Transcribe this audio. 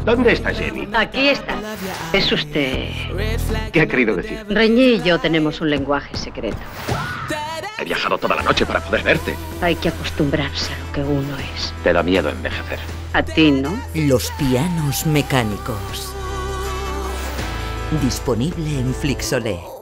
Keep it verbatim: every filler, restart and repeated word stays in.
¿Dónde está Jenny? Aquí está. Es usted... ¿Qué ha querido decir? Reñí y yo tenemos un lenguaje secreto. He viajado toda la noche para poder verte. Hay que acostumbrarse a lo que uno es. Te da miedo envejecer. A ti, ¿no? Los pianos mecánicos. Disponible en Flixolé.